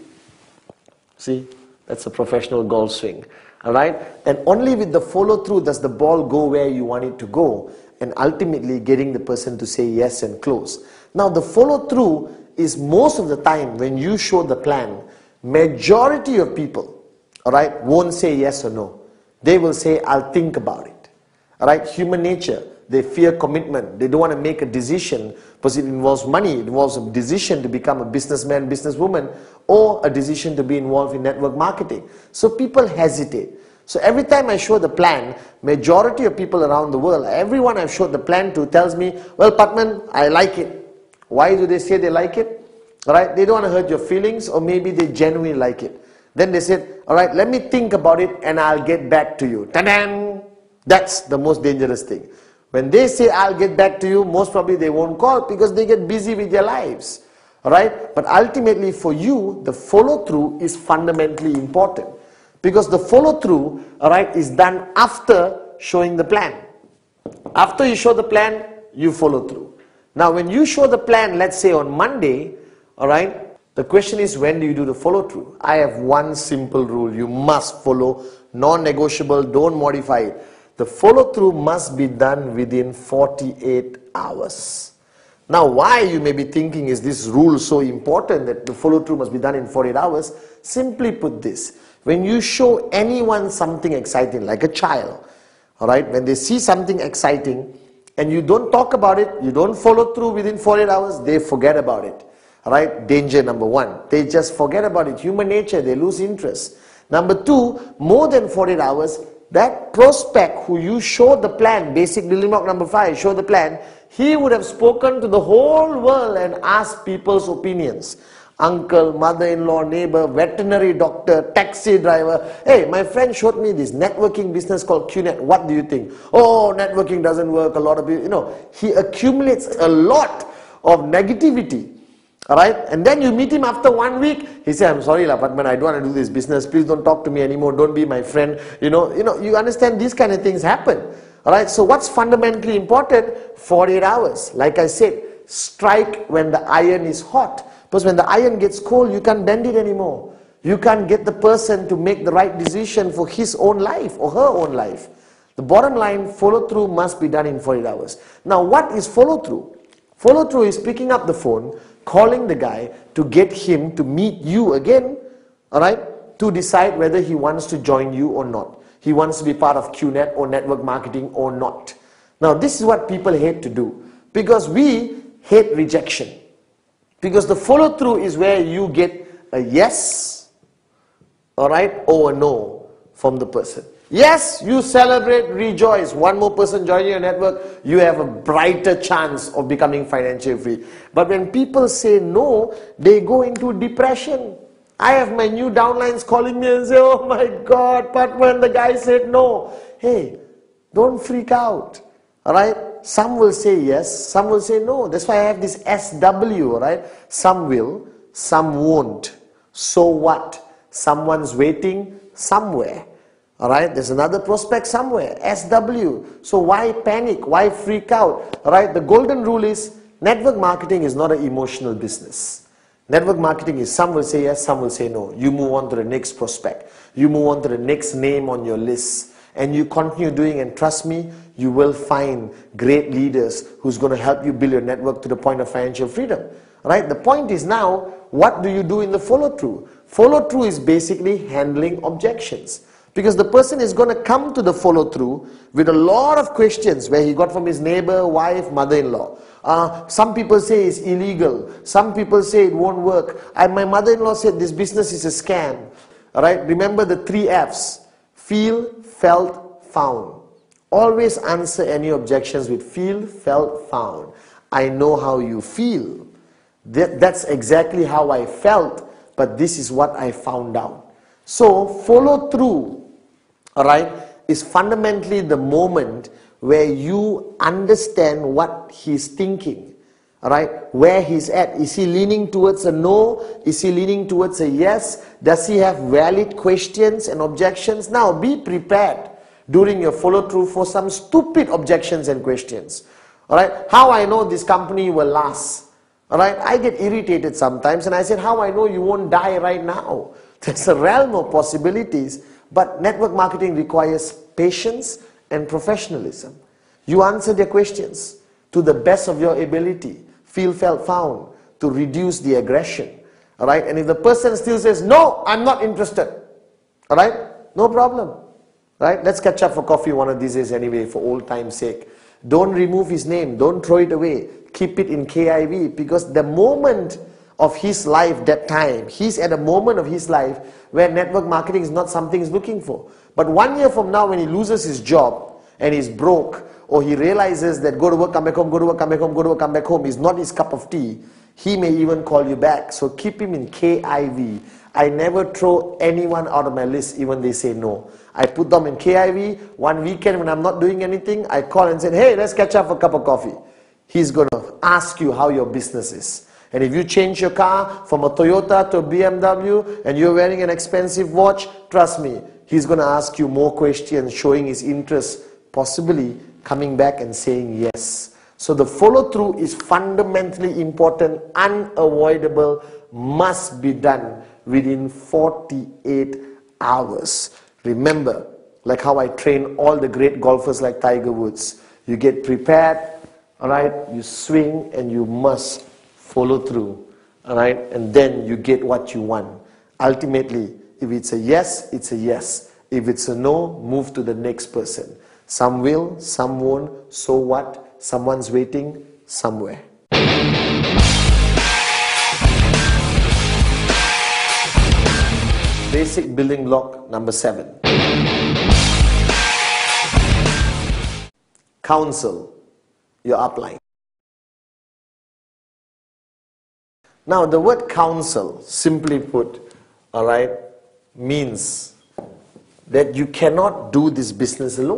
See, that's a professional golf swing. All right? And only with the follow through does the ball go where you want it to go, and ultimately getting the person to say yes and close. Now, the follow through is most of the time when you show the plan, majority of people, all right, won't say yes or no. They will say, I'll think about it. All right? Human nature. They fear commitment. They don't want to make a decision because it involves money. It involves a decision to become a businessman, businesswoman, or a decision to be involved in network marketing. So people hesitate. So every time I show the plan, majority of people around the world, everyone I've showed the plan to tells me, well, Padman, I like it. Why do they say they like it? All right? They don't want to hurt your feelings, or maybe they genuinely like it. Then they said, all right, let me think about it and I'll get back to you. Ta-da! That's the most dangerous thing. When they say, I'll get back to you, most probably they won't call because they get busy with their lives. Alright? But ultimately for you, the follow through is fundamentally important. Because the follow through, alright, is done after showing the plan. After you show the plan, you follow through. Now when you show the plan, let's say on Monday, alright, the question is, when do you do the follow through? I have one simple rule. You must follow, non-negotiable, don't modify it. The follow through must be done within forty-eight hours. Now, why, you may be thinking, is this rule so important that the follow through must be done in forty-eight hours? Simply put this, when you show anyone something exciting, like a child, all right, when they see something exciting and you don't talk about it, you don't follow through within forty-eight hours, they forget about it. All right, danger number one, they just forget about it. Human nature, they lose interest. Number two, more than forty-eight hours, that prospect who you showed the plan, basic building block number five, show the plan, he would have spoken to the whole world and asked people's opinions. Uncle, mother-in-law, neighbor, veterinary doctor, taxi driver. Hey, my friend showed me this networking business called Q net. What do you think? Oh, networking doesn't work. A lot of people, you know, he accumulates a lot of negativity. All right, and then you meet him after one week. He said, "I'm sorry, lah, but man, I don't want to do this business. Please don't talk to me anymore. Don't be my friend." You know, you know, you understand these kind of things happen. All right. So what's fundamentally important? forty-eight hours. Like I said, strike when the iron is hot. Because when the iron gets cold, you can't bend it anymore. You can't get the person to make the right decision for his own life or her own life. The bottom line, follow through must be done in forty-eight hours. Now, what is follow through? Follow through is picking up the phone, calling the guy to get him to meet you again, all right, to decide whether he wants to join you or not. He wants to be part of Q net or network marketing or not. Now, this is what people hate to do because we hate rejection. Because the follow through is where you get a yes, all right, or a no from the person. Yes, you celebrate, rejoice. One more person joining your network, you have a brighter chance of becoming financially free. But when people say no, they go into depression. I have my new downlines calling me and say, "Oh my God, but when the guy said no." Hey, don't freak out, all right? Some will say yes, some will say no. That's why I have this S W, all right? Some will, some won't. So what? Someone's waiting somewhere. All right, there's another prospect somewhere, S W. So why panic? Why freak out? All right, the golden rule is network marketing is not an emotional business. Network marketing is some will say yes, some will say no. You move on to the next prospect. You move on to the next name on your list. And you continue doing, and trust me, you will find great leaders who's going to help you build your network to the point of financial freedom. All right, the point is now, what do you do in the follow through? Follow through is basically handling objections. Because the person is going to come to the follow-through with a lot of questions where he got from his neighbor, wife, mother-in-law. Uh, some people say it's illegal. Some people say it won't work. I, my mother-in-law said this business is a scam. All right, remember the three F's. Feel, felt, found. Always answer any objections with feel, felt, found. I know how you feel. That, that's exactly how I felt, but this is what I found out. So follow through, all right, is fundamentally the moment where you understand what he's thinking, all right, where he's at. Is he leaning towards a no? Is he leaning towards a yes? Does he have valid questions and objections? Now, be prepared during your follow through for some stupid objections and questions, all right. How I know this company will last, all right. I get irritated sometimes and I said, how I know you won't die right now? There's a realm of possibilities, but network marketing requires patience and professionalism. You answer their questions to the best of your ability, feel, felt, found, to reduce the aggression. All right, and if the person still says, "No, I'm not interested," all right, no problem. Right, let's catch up for coffee one of these days anyway, for old time's sake. Don't remove his name, don't throw it away, keep it in K I V, because the moment of his life, that time, he's at a moment of his life where network marketing is not something he's looking for. But one year from now, when he loses his job and he's broke, or he realizes that go to work, come back home, go to work, come back home, go to work, come back home is not his cup of tea, he may even call you back. So keep him in K I V. I never throw anyone out of my list even they say no. I put them in K I V. One weekend when I'm not doing anything, I call and say, "Hey, let's catch up for a cup of coffee." He's going to ask you how your business is. And if you change your car from a Toyota to a B M W and you're wearing an expensive watch, trust me, he's going to ask you more questions, showing his interest, possibly coming back and saying yes. So the follow through is fundamentally important, unavoidable, must be done within forty-eight hours. Remember, like how I train all the great golfers like Tiger Woods, you get prepared, all right, you swing and you must follow through, all right, and then you get what you want. Ultimately, if it's a yes, it's a yes. If it's a no, move to the next person. Some will, some won't, so what? Someone's waiting somewhere. Basic building block number seven. Counsel your upline. Now, the word counsel, simply put, all right, means that you cannot do this business alone.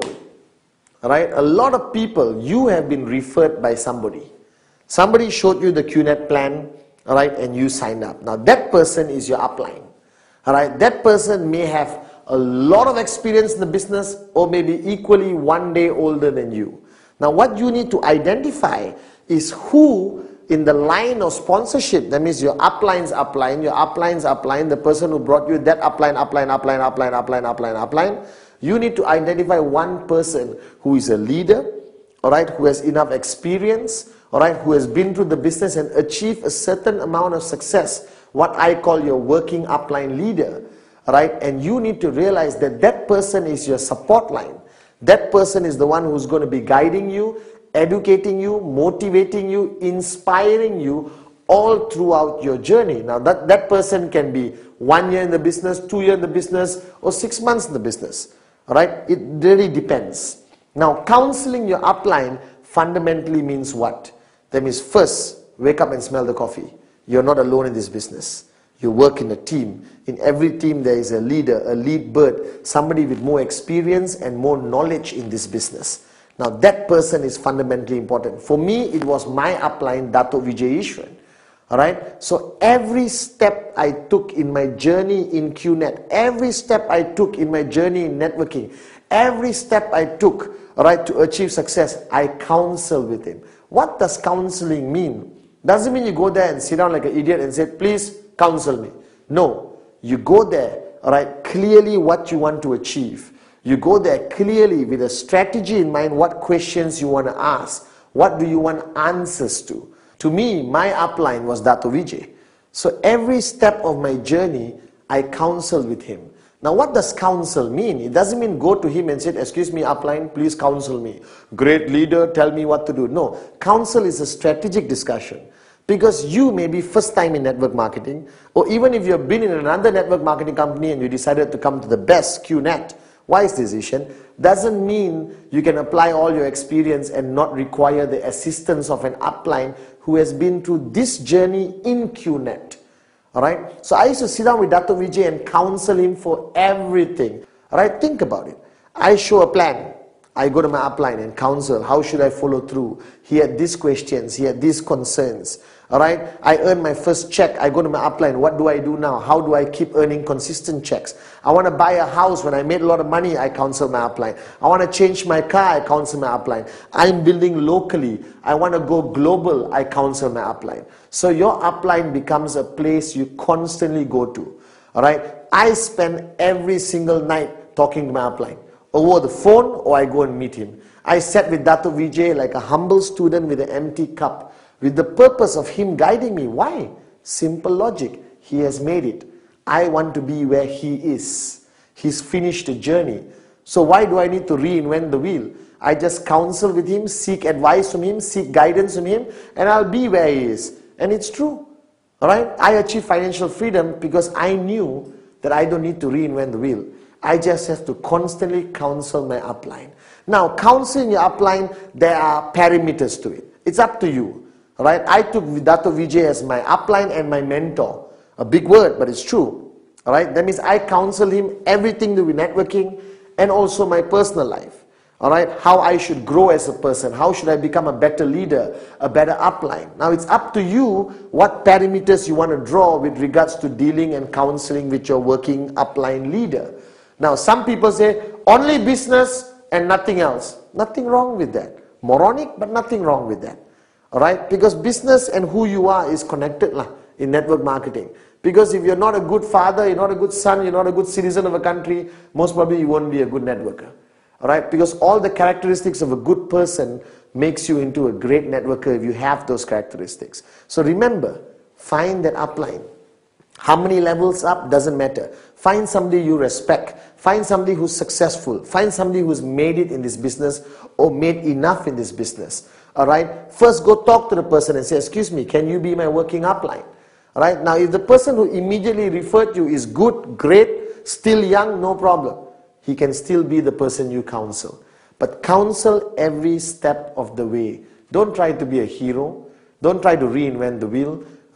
All right? A lot of people, you have been referred by somebody. Somebody showed you the Q net plan, all right, and you signed up. Now, that person is your upline. All right? That person may have a lot of experience in the business or maybe equally one day older than you. Now, what you need to identify is who in the line of sponsorship, that means your upline's upline, your upline's upline, the person who brought you that upline, upline, upline, upline, upline, upline, upline, you need to identify one person who is a leader, all right, who has enough experience, all right, who has been through the business and achieved a certain amount of success, what I call your working upline leader, all right, and you need to realize that that person is your support line. That person is the one who's going to be guiding you, educating you, motivating you, inspiring you all throughout your journey. Now that, that person can be one year in the business, two years in the business, or six months in the business. All right? It really depends. Now, counseling your upline fundamentally means what? That means first, wake up and smell the coffee. You're not alone in this business. You work in a team. In every team there is a leader, a lead bird, somebody with more experience and more knowledge in this business. Now that person is fundamentally important. For me, it was my upline, Dato' Vijay Ishwan. Alright, so every step I took in my journey in Q net, every step I took in my journey in networking, every step I took, alright, to achieve success, I counsel with him. What does counseling mean? Doesn't mean you go there and sit down like an idiot and say, please counsel me. No, you go there, alright, clearly what you want to achieve. You go there clearly with a strategy in mind, what questions you want to ask, what do you want answers to. To me, my upline was Dato' Vijay. So every step of my journey, I counsel with him. Now what does counsel mean? It doesn't mean go to him and say, excuse me upline, please counsel me. Great leader, tell me what to do. No, counsel is a strategic discussion. Because you may be first time in network marketing, or even if you've been in another network marketing company and you decided to come to the best Q net, wise decision, doesn't mean you can apply all your experience and not require the assistance of an upline who has been through this journey in Q net. Alright? So I used to sit down with Dato' Vijay and counsel him for everything. Alright? Think about it. I show a plan. I go to my upline and counsel. How should I follow through? He had these questions. He had these concerns. Alright, I earned my first check. I go to my upline. What do I do now? How do I keep earning consistent checks? I want to buy a house. When I made a lot of money, I counsel my upline. I want to change my car. I counsel my upline. I'm building locally. I want to go global. I counsel my upline. So your upline becomes a place you constantly go to. Alright, I spend every single night talking to my upline. Over the phone or I go and meet him. I sat with Dato' Vijay like a humble student with an empty cup, with the purpose of him guiding me. Why? Simple logic. He has made it. I want to be where he is. He's finished the journey. So why do I need to reinvent the wheel? I just counsel with him, seek advice from him, seek guidance from him, and I'll be where he is. And it's true. Alright? I achieved financial freedom because I knew that I don't need to reinvent the wheel. I just have to constantly counsel my upline. Now, counseling your upline, there are parameters to it. It's up to you. Right? I took Dato' Vijay as my upline and my mentor. A big word, but it's true. Alright? That means I counsel him everything to do with networking and also my personal life. Alright? How I should grow as a person. How should I become a better leader, a better upline. Now it's up to you what parameters you want to draw with regards to dealing and counseling with your working upline leader. Now some people say only business and nothing else. Nothing wrong with that. Moronic, but nothing wrong with that. Alright, because business and who you are is connected lah, in network marketing. Because if you're not a good father, you're not a good son, you're not a good citizen of a country, most probably you won't be a good networker. Alright, because all the characteristics of a good person makes you into a great networker if you have those characteristics. So remember, find that upline. How many levels up doesn't matter. Find somebody you respect. Find somebody who's successful. Find somebody who's made it in this business or made enough in this business. Alright, first go talk to the person and say, excuse me, can you be my working upline? Alright, now if the person who immediately referred you is good, great, still young, no problem. He can still be the person you counsel. But counsel every step of the way. Don't try to be a hero. Don't try to reinvent the wheel.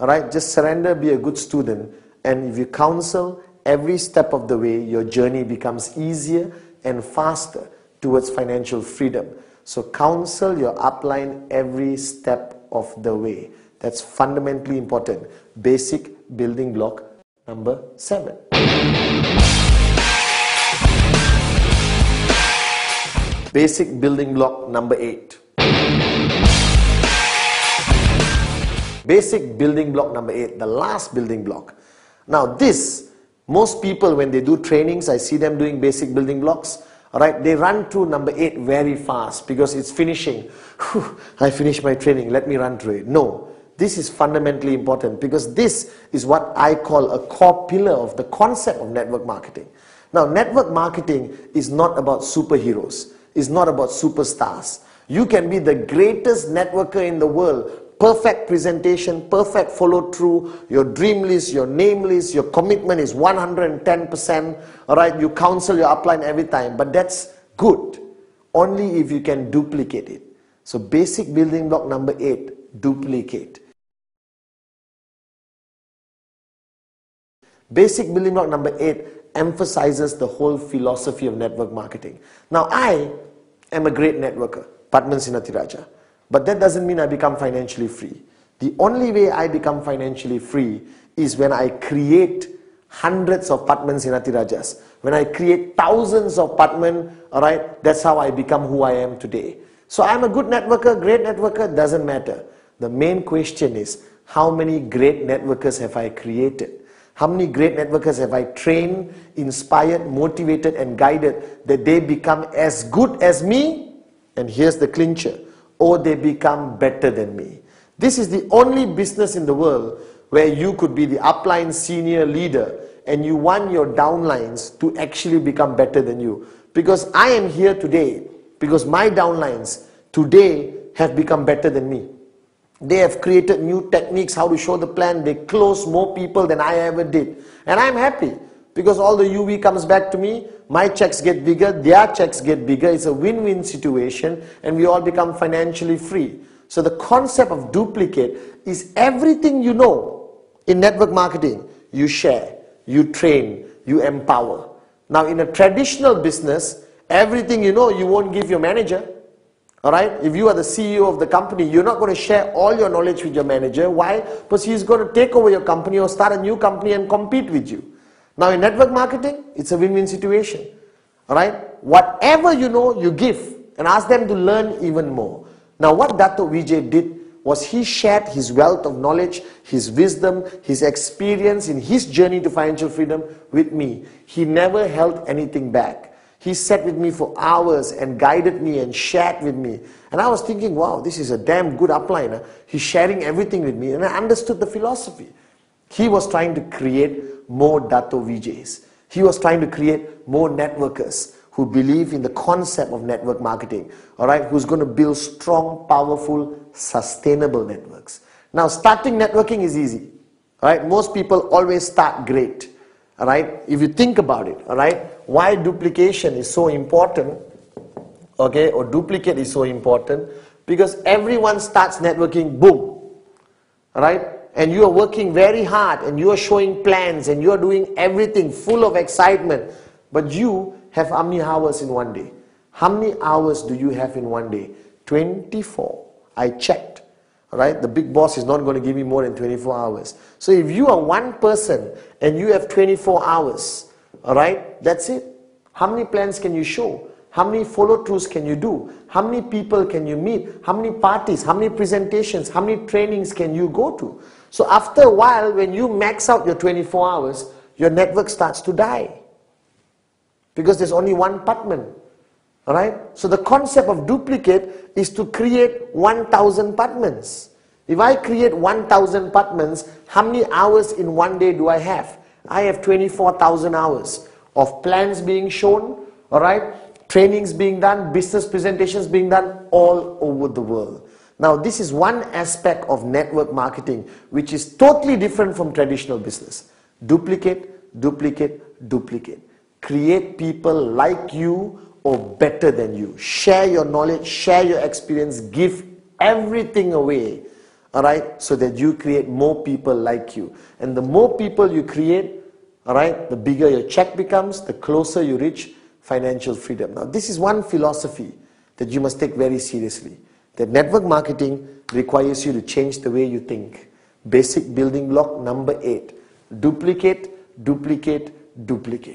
all right, just surrender, be a good student, and if you counsel every step of the way, your journey becomes easier and faster towards financial freedom. So counsel your upline every step of the way. That's fundamentally important. Basic building block number seven. Basic building block number eight. Basic building block number eight, the last building block. Now this, most people when they do trainings, I see them doing basic building blocks, alright, they run through number eight very fast because it's finishing. Whew, I finished my training, let me run through it. No, this is fundamentally important because this is what I call a core pillar of the concept of network marketing. Now network marketing is not about superheroes. Is not about superstars. You can be the greatest networker in the world, perfect presentation, perfect follow through, your dream list, your name list, your commitment is one hundred ten percent, alright, you counsel your upline every time, but that's good, only if you can duplicate it. So basic building block number eight, duplicate. Basic building block number eight emphasizes the whole philosophy of network marketing. Now I am a great networker, Padman Sinathiraja, but that doesn't mean I become financially free. The only way I become financially free is when I create hundreds of Padman Sinathirajas. When I create thousands of Padman, alright, that's how I become who I am today. So I'm a good networker, great networker, doesn't matter. The main question is, how many great networkers have I created? How many great networkers have I trained, inspired, motivated and guided that they become as good as me? And here's the clincher, or they become better than me. This is the only business in the world where you could be the upline senior leader and you want your downlines to actually become better than you. Because I am here today because my downlines today have become better than me. They have created new techniques how to show the plan. They close more people than I ever did. And I'm happy because all the U V comes back to me. My checks get bigger, their checks get bigger. It's a win-win situation and we all become financially free. So the concept of duplicate is everything you know in network marketing. You share, you train, you empower. Now in a traditional business, everything you know you won't give your manager. Alright, if you are the C E O of the company, you're not going to share all your knowledge with your manager. Why? Because he's going to take over your company or start a new company and compete with you. Now in network marketing, it's a win-win situation. Alright, whatever you know, you give and ask them to learn even more. Now what Dato' Vijay did was he shared his wealth of knowledge, his wisdom, his experience in his journey to financial freedom with me. He never held anything back. He sat with me for hours and guided me and shared with me. And I was thinking, wow, this is a damn good upline. Huh? He's sharing everything with me. And I understood the philosophy. He was trying to create more Dato' Vijay's. He was trying to create more networkers who believe in the concept of network marketing. Alright, who's going to build strong, powerful, sustainable networks. Now, starting networking is easy. Alright, most people always start great. Alright, if you think about it, alright, why duplication is so important, okay, or duplicate is so important, because everyone starts networking, boom, alright, and you are working very hard and you are showing plans and you are doing everything full of excitement, but you have how many hours in one day? How many hours do you have in one day? twenty-four. I checked. Alright, the big boss is not going to give me more than twenty-four hours. So if you are one person and you have twenty-four hours, alright, that's it. How many plans can you show? How many follow-throughs can you do? How many people can you meet? How many parties? How many presentations? How many trainings can you go to? So after a while, when you max out your twenty-four hours, your network starts to die. Because there's only one Padman. Alright? So the concept of duplicate is to create one thousand Padmans. If I create one thousand Padmans, how many hours in one day do I have? I have twenty-four thousand hours of plans being shown, alright? Trainings being done, business presentations being done all over the world. Now this is one aspect of network marketing which is totally different from traditional business. Duplicate, duplicate, duplicate. Create people like you or better than you. Share your knowledge, share your experience, give everything away, all right, so that you create more people like you. And the more people you create, all right, the bigger your check becomes, the closer you reach financial freedom. Now, this is one philosophy that you must take very seriously, that network marketing requires you to change the way you think. Basic building block number eight, duplicate, duplicate, duplicate.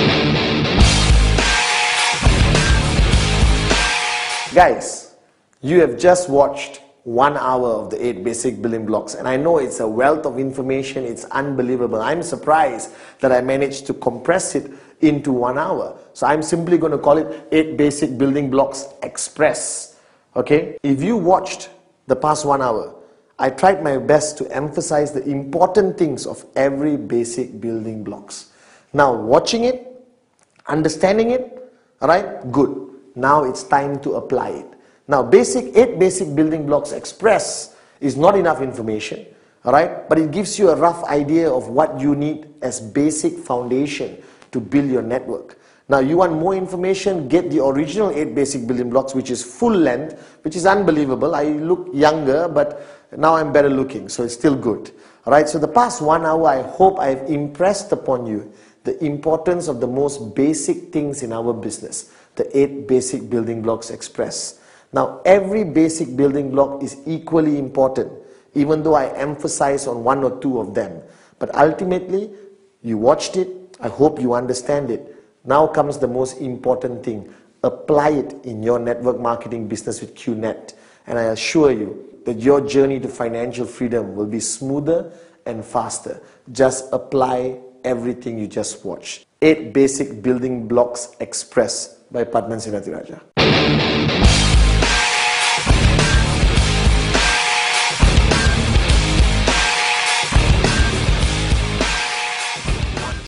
Guys, you have just watched one hour of the eight basic building blocks, and I know it's a wealth of information. It's unbelievable. I'm surprised that I managed to compress it into one hour. So I'm simply going to call it eight basic building blocks express. Okay? If you watched the past one hour, I tried my best to emphasize the important things of every basic building blocks. Now, watching it, understanding it, all right, good. Now it's time to apply it. Now, basic eight basic building blocks express is not enough information, all right, but it gives you a rough idea of what you need as basic foundation to build your network. Now, you want more information, get the original eight basic building blocks, which is full length, which is unbelievable. I look younger, but now I'm better looking, so it's still good. All right, so the past one hour, I hope I've impressed upon you the importance of the most basic things in our business, the eight basic building blocks express. Now, every basic building block is equally important, even though I emphasize on one or two of them. But ultimately, you watched it, I hope you understand it. Now comes the most important thing. Apply it in your network marketing business with Q Net. And I assure you that your journey to financial freedom will be smoother and faster. Just apply everything you just watched. Eight Basic Building Blocks Express by Padman Senathirajah.